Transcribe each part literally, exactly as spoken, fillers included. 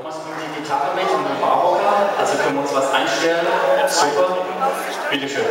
Thomas bringt die Gitarre mit und den Barhocker, also können wir uns was einstellen. Super, bitteschön.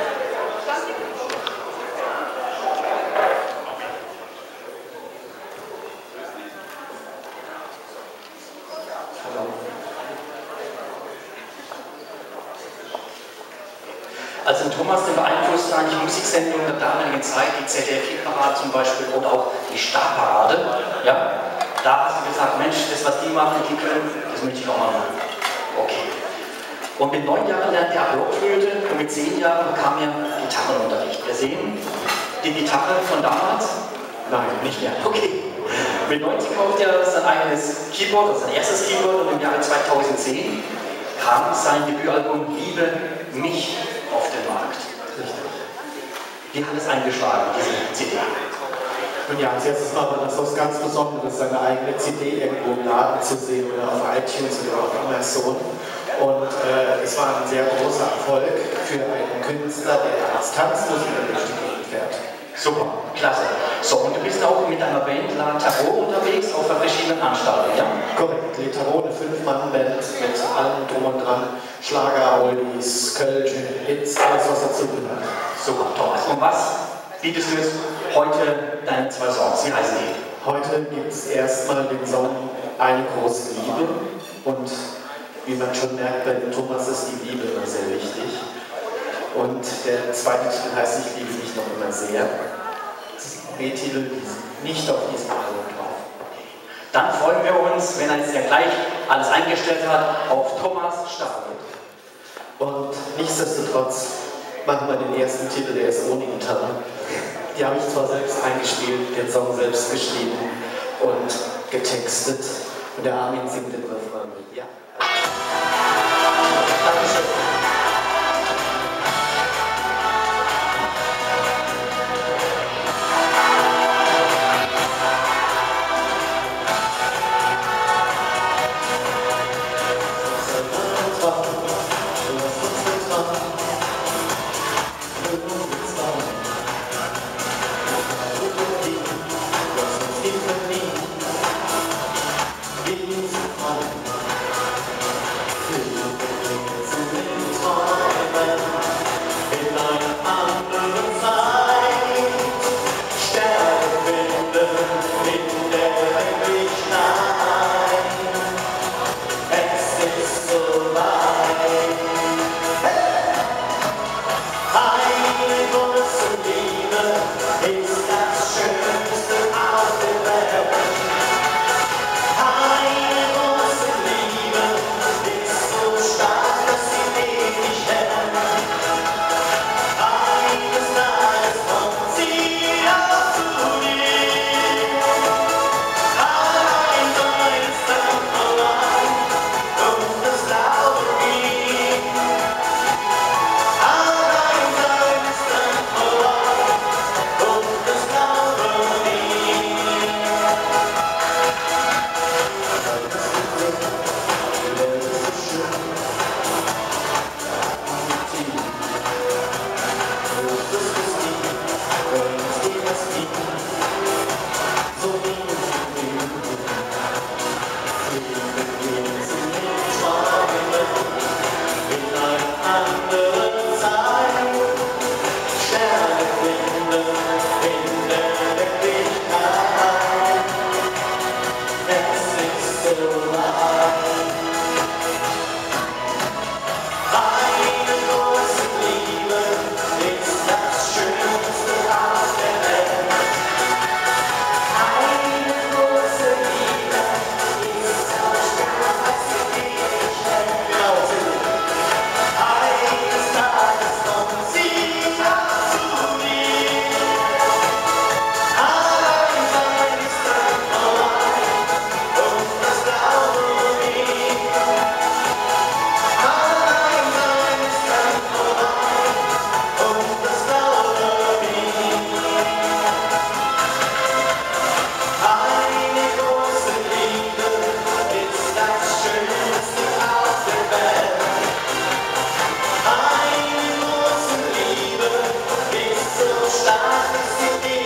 Also Thomas, den beeinflussten eigentlich Musiksendungen der damaligen Zeit, die Z D F-Parade zum Beispiel oder auch die Starparade. Ja? Da hast du gesagt, Mensch, das was die machen, die können, das möchte ich auch mal machen. Okay. Und mit neun Jahren lernte er Blockflöte und mit zehn Jahren bekam er Gitarrenunterricht. Wir sehen die Gitarre von damals. Nein, nicht mehr. Okay. Mit neunzig kaufte er sein eigenes Keyboard, also sein erstes Keyboard, und im Jahre zweitausendzehn kam sein Debütalbum Liebe mich auf den Markt. Richtig. Wie hat es eingeschlagen, diese C D? Und ja, als erstes Mal war das was ganz Besonderes, seine eigene C D irgendwo im Laden zu sehen oder auf iTunes oder auf Amazon. Und äh, es war ein sehr großer Erfolg für einen Künstler, der als Tanzmusiker durch die Gegend fährt. Super, klasse. So, und du bist auch mit deiner Band La Tarot unterwegs auf verschiedenen Anstalten, ja? Korrekt, La Tarot, eine Fünf-Mann-Band mit allem drum und dran. Schlager, Oldies, Kölsch, Hits, alles was dazu gehört. Super, Thomas. Und was bietest du jetzt heute deine zwei Songs? Wie heißen die? Heute gibt es erstmal den Song Eine große Liebe. Und wie man schon merkt, bei dem Thomas ist die Liebe immer sehr wichtig. Und der zweite Titel heißt Ich liebe dich noch immer sehr. Das ist ein B-Titel, nicht auf diesem Album drauf. Dann freuen wir uns, wenn er jetzt ja gleich alles eingestellt hat, auf Thomas Starke. Und nichtsdestotrotz machen wir den ersten Titel, der ist ohne Gitarre. Die habe ich zwar selbst eingespielt, den Song selbst geschrieben und getextet. Und der Armin singt den Refrain mit. Ja. Dankeschön. Eine große Liebe ist so stark, dass sie